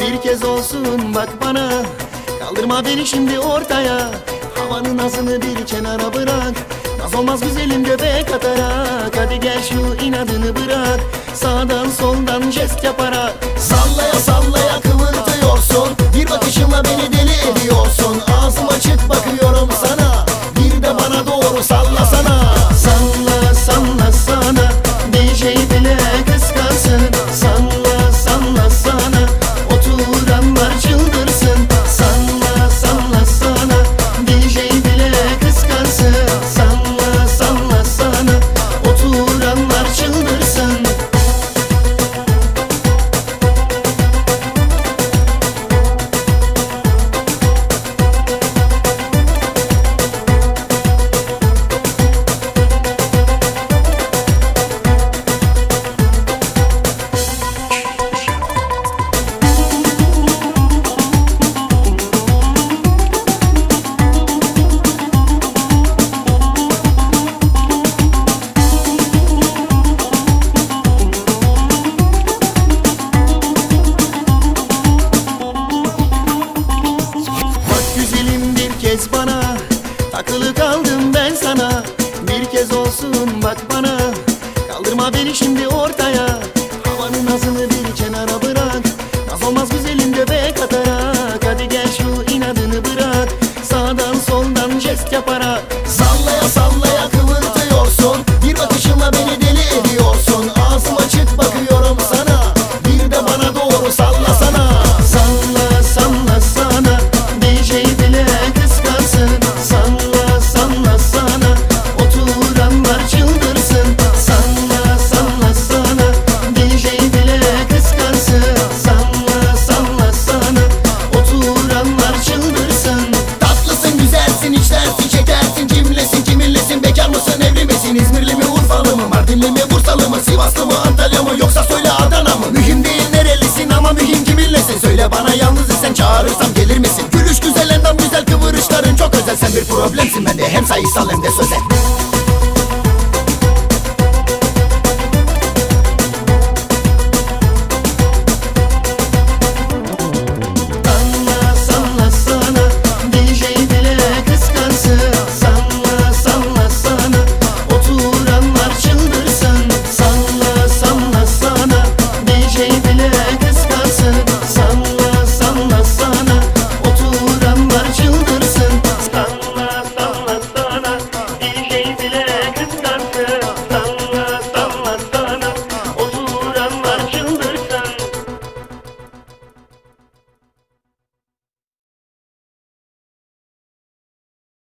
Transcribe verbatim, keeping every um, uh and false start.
Bir kez olsun bak bana, kaldırma beni şimdi ortaya. Havanın nazını bir kenara bırak, naz olmaz güzelim göbek atarak. Hadi gel şu inadını bırak, sağdan soldan jest yaparak. Sallaya sallaya kıvırtıyorsun, bir bakışınla beni deli ediyorsun. Ağzım açık bakıyorum sana, bir de bana doğru sallasana. Salla salla sana, D J bile kıskansın. Salla salla sana, oturanlar çıldırsın. Salla salla sana, D J bile kıskansın. Salla salla sana, oturanlar çıldırsın. Bana takılı kaldım ben sana, bir kez olsun bak bana, kaldırma beni şimdi ortaya. Havanın nazını bir kenara bırak, naz olmaz güzelim göbek atarak. Hadi gel şu inadını bırak, sağdan soldan jest yaparak. Sallaya sallaya kıvırtıyorsun, bir bakışınla beni deli ediyorsun. Ağzım açık bakıyorum sana, bir de bana doğru sallasana. Salla salla sana, D J bile kıskansın. Salla salla sana, oturanlar çıldırsın. Salla salla sana, D J bile kıskansın. Salla salla sana, oturanlar çıldırsın. Tatlısın, güzelsin, içlersin, çekersin, cimrisin, kiminlesin, bekar mısın, evli misin, İzmirli mi, Urfalı mı, Mardinli mi, Bursalı mı, Sivaslı mı, Antalya mı, yoksa söyle Adana mı? Mühim değil nerelisin ama mühim kiminlesin. Söyle bana, yalnız isen çağırırsam gelir misin? Gülüş güzel, endam güzel, kıvırışların çok özel. Sen bir problemsin, ben de hem sayısal hem de sözel.